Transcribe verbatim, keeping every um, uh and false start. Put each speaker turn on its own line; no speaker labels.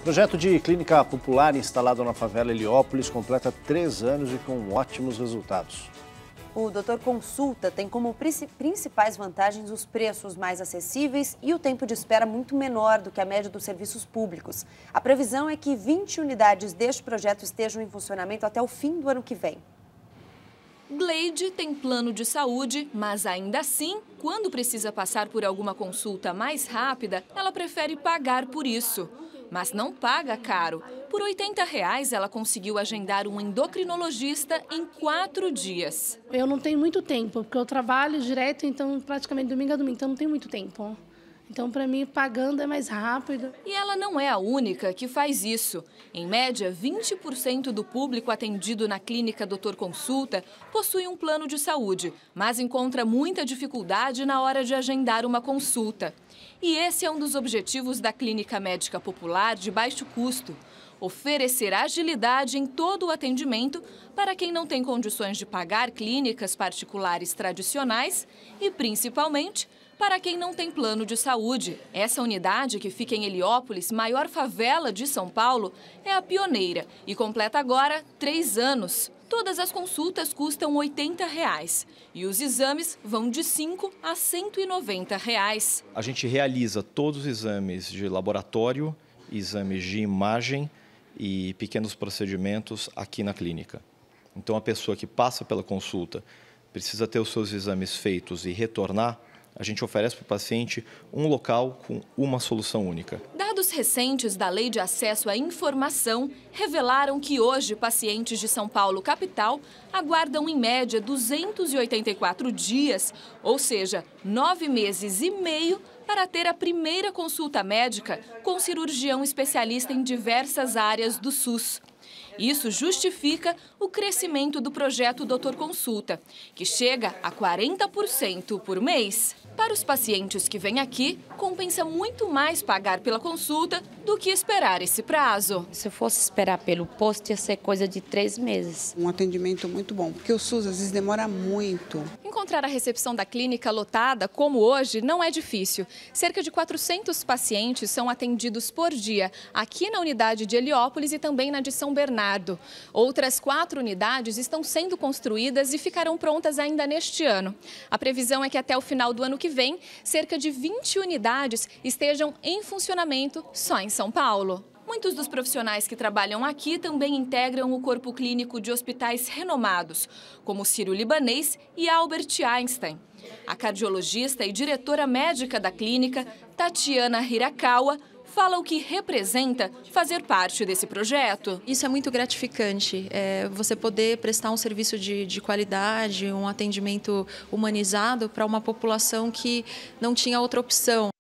Projeto de clínica popular instalado na favela Heliópolis completa três anos e com ótimos resultados.
O doutor Consulta tem como principais vantagens os preços mais acessíveis e o tempo de espera muito menor do que a média dos serviços públicos. A previsão é que vinte unidades deste projeto estejam em funcionamento até o fim do ano que vem.
Gleide tem plano de saúde, mas ainda assim, quando precisa passar por alguma consulta mais rápida, ela prefere pagar por isso. Mas não paga caro. Por oitenta reais, ela conseguiu agendar um endocrinologista em quatro dias.
Eu não tenho muito tempo, porque eu trabalho direto, então praticamente domingo a domingo, então não tenho muito tempo. Então, para mim, pagando é mais rápido.
E ela não é a única que faz isso. Em média, vinte por cento do público atendido na clínica doutor Consulta possui um plano de saúde, mas encontra muita dificuldade na hora de agendar uma consulta. E esse é um dos objetivos da Clínica Médica Popular de baixo custo: oferecer agilidade em todo o atendimento para quem não tem condições de pagar clínicas particulares tradicionais e, principalmente, para quem não tem plano de saúde. Essa unidade, que fica em Heliópolis, maior favela de São Paulo, é a pioneira e completa agora três anos. Todas as consultas custam oitenta reais e os exames vão de cinco a cento e noventa reais.
A gente realiza todos os exames de laboratório, exames de imagem e pequenos procedimentos aqui na clínica. Então, a pessoa que passa pela consulta precisa ter os seus exames feitos e retornar. A gente oferece para o paciente um local com uma solução única.
Dados recentes da Lei de Acesso à Informação revelaram que hoje pacientes de São Paulo capital aguardam em média duzentos e oitenta e quatro dias, ou seja, nove meses e meio, para ter a primeira consulta médica com cirurgião especialista em diversas áreas do SUS. Isso justifica o crescimento do projeto doutor Consulta, que chega a quarenta por cento por mês. Para os pacientes que vêm aqui, compensa muito mais pagar pela consulta do que esperar esse prazo.
Se eu fosse esperar pelo posto, ia ser coisa de três meses.
Um atendimento muito bom, porque o SUS às vezes demora muito.
Encontrar a recepção da clínica lotada, como hoje, não é difícil. Cerca de quatrocentos pacientes são atendidos por dia, aqui na unidade de Heliópolis e também na de São Bernardo. Outras quatro unidades estão sendo construídas e ficarão prontas ainda neste ano. A previsão é que até o final do ano que vem, cerca de vinte unidades estejam em funcionamento só em São Paulo. Muitos dos profissionais que trabalham aqui também integram o corpo clínico de hospitais renomados, como o Sírio-Libanês e Albert Einstein. A cardiologista e diretora médica da clínica, Tatiana Hirakawa, fala o que representa fazer parte desse projeto.
Isso é muito gratificante, é você poder prestar um serviço de, de qualidade, um atendimento humanizado para uma população que não tinha outra opção.